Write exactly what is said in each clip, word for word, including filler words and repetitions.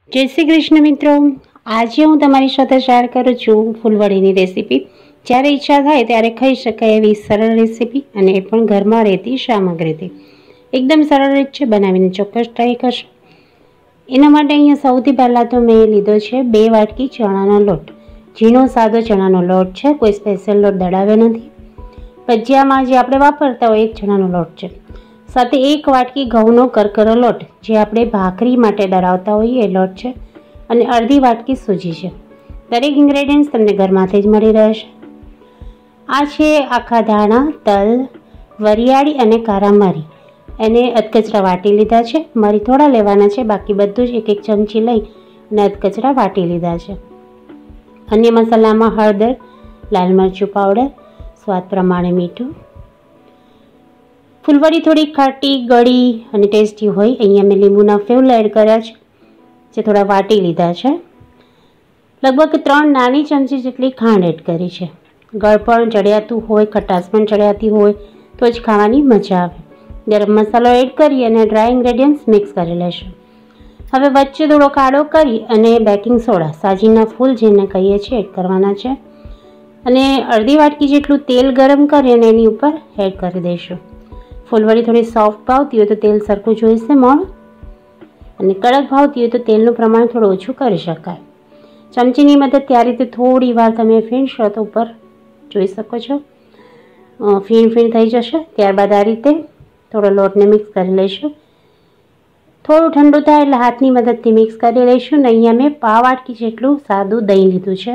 जय श्री कृष्ण मित्रों, आज हूँ तमारी साथे शेर करूँ छूँ फूलवड़ीनी रेसिपी। ज्यारे इच्छा थाय त्यारे खाई शकाय एवी सरल रेसिपी अने ए पण घरमां रहेती सामग्रीथी एकदम सरल रीत छे। बनावीने चोक्कस ट्राय करशो। एना माटे अहींया सौथी पहेला तो मैं लीधो छे बे वाटकी चणानो लोट। झीणो सादो चणानो लोट छे, कोई स्पेशल लोट दळाव्यो नथी। भजीयामां जे आपणे वापरता होय ए चणानो लोट छे। साथे एक वाटकी घऊंनो करकरो लोट जे आपणे भाखरी माटे दळावता होईए ए लोट छे अने अर्धी वाटकी सूजी छे। दरेक इन्ग्रेडियंट्स तमने घरमांथी ज मळी रहेशे। आ छे आखा धाणा, तल, वरियाળી अने कारा मरी। एने अधकचरा वाटी लीधा छे। मरी थोड़ा लेवाना छे, बाकी बधुं ज एक एक चमची लई अने अधकचरा वाटी लीधा छे। अन्य मसालामां हळदर, लाल मरचुं पाउडर, स्वाद प्रमाणे मीठुं। फूलवड़ी थोड़ी खाटी गળી અને ટેસ્ટી હોય અહીંયા મેં લીંબુના ફૂલ એડ કર્યા છે જે થોડા વાટી લીધા છે। લગભગ ત્રણ નાની ચમચી જેટલી ખાંડ એડ કરી છે। ગળપણ ચડિયાતું હોય, ખટાશ પણ ચડિયાતી હોય તો જ ખાવાની મજા આવે। ગરમ મસાલો એડ કરી અને ડ્રાય ઇન્ગ્રેડિયન્ટ્સ મિક્સ કરી લેશું। હવે વચ્ચે થોડો કાળો કરી અને બેકિંગ સોડા, સાજીના ફૂલ જેને કહીએ છીએ, એડ કરવાના છે અને અડધી વાટકી જેટલું તેલ ગરમ કરી અને એની ઉપર એડ કરી દઈશું। फूलवड़ी थोड़ी सॉफ्ट भावती हो तो तेल सरखुं जोईशे मोण अने कड़क भावती हो तो तेलनुं प्रमाण थोड़ुं ओछुं करी शकाय। चमचीनी मददथी आ रीते थोड़ी वार तमे फीणशो तो उपर जोई शको छो फीण फीण थई जशे। त्यारबाद आ रीते थोड़ो लोटने मिक्स करी लईशुं। थोड़ुं ठंडु थाय एटले हाथनी मददथी मिक्स करी लईशुं ने अहींया मैं पाव वाटकी जेटलुं सादुं दહીં લીધું છે।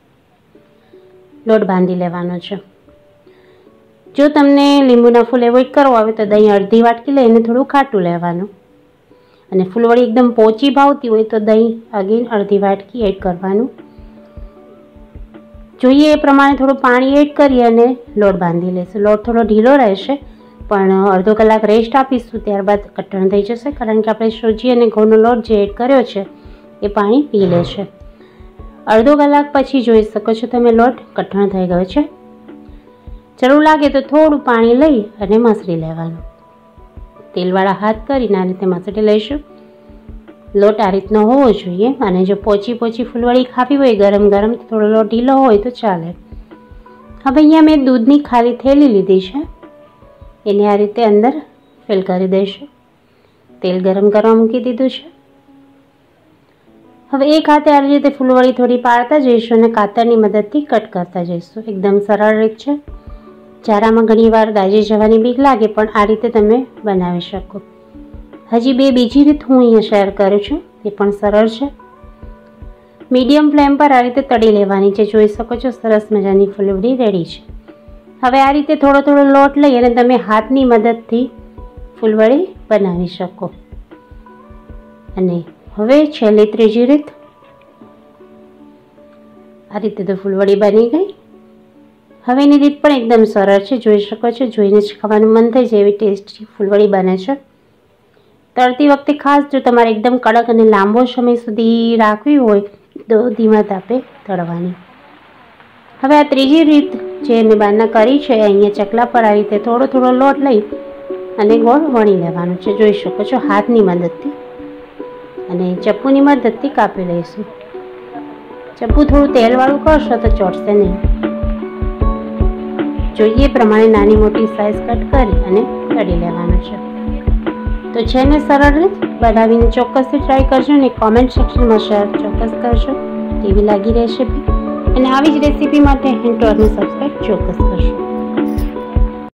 लोट बांधी लेवानो छे। जो तमने લીંબુના ફૂલ એવોઇડ કરવો આવે તો દહીં અડધી વાટકી લઈને થોડું ખાટું લેવાનું અને ફૂલવડી એકદમ પોચી ભાવતી હોય તો દહીં અગેન અડધી વાટકી એડ કરવાનું। જોઈએ એ પ્રમાણે થોડું પાણી એડ કરી અને લોટ બાંધી લેશું। લોટ થોડો ઢીલો રહેશે પણ અડધો કલાક રેસ્ટ આપીશું, ત્યારબાદ કઠણ થઈ જશે કારણ કે આપણે સૂજી અને ઘઉંનો લોટ જે એડ કર્યો છે એ પાણી પી લેશે। અડધો કલાક પછી જોઈ શકો છો તમે લોટ કઠણ થઈ ગયો છે। જરૂર લાગે તો થોડું પાણી લઈ અને મસળી લેવાનું। તેલવાળા હાથ કરીને આ રીતે મસળી લઈશું। લોટ આ રીતનો હોવો જોઈએ અને જો પોચી પોચી ફૂલવડી ખાવી હોય ગરમ ગરમ તો થોડો લોટ ઢીલો હોય તો ચાલે। હવે અહીંયા મેં દૂધની ખાલી થેલી લીધી છે, એને આ રીતે અંદર ફિલ કરી દઈશું। તેલ ગરમ કરવા મૂકી દીધું છે। હવે એક હાથે આ રીતે ફૂલવડી થોડી પાડતા જઈશું અને કાતરની મદદથી કટ કરતા જઈશું। એકદમ સરળ રીત છે। ચારામાં ઘણીવાર દાજી જવાની બીક લાગે પણ આ રીતે તમે બનાવી શકો। હજી બે બીજી રીત હું અહીંયા શેર કરું છું, એ પણ સરળ છે। મીડિયમ ફ્લેમ પર આ રીતે તળી લેવાની છે। જોઈ શકો છો સરસ મજાની ફૂલવડી રેડી છે। હવે આ રીતે થોડો થોડો લોટ લઈ અને તમે હાથની મદદથી ફૂલવડી બનાવી શકો। અને હવે છેલ્લી ત્રીજી રીત, આ રીતે તો ફૂલવડી બની ગઈ। હવેની રીત પણ એકદમ સરળ છે, જોઈ શકો છો, જોઈને જ ખાવાનું મન થઈ જાય એવી ટેસ્ટી ફૂલવડી બને છે। તળતી વખતે ખાસ જો તમારે એકદમ કડક અને લાંબો સમય સુધી રાખવી હોય તો ધીમા તાપે તળવાની। હવે આ ત્રીજી રીત જે મેં બહારના કરી છે, અહીંયા ચકલા પર આ રીતે થોડો થોડો લોટ લઈ અને ગોળ વણી લેવાનો છે। જોઈ શકો છો હાથની મદદથી અને ચપ્પુની મદદથી કાપી લઈશું। ચપ્પુ થોડું તેલવાળું કરશો તો ચોટશે નહીં। જોઈએ એ પ્રમાણે નાની મોટી સાઇઝ કટ કરી અને તળી લેવાનું છે। તો છે ને સરળ રીત, બનાવીને ચોક્કસથી ટ્રાય કરજો અને કોમેન્ટ સેક્શનમાં શેર ચોક્કસ કરજો કેવી લાગી રેસિપી। અને આવી જ રેસિપી માટે હિન્ટોરને સબસ્ક્રાઈબ ચોક્કસ કરજો।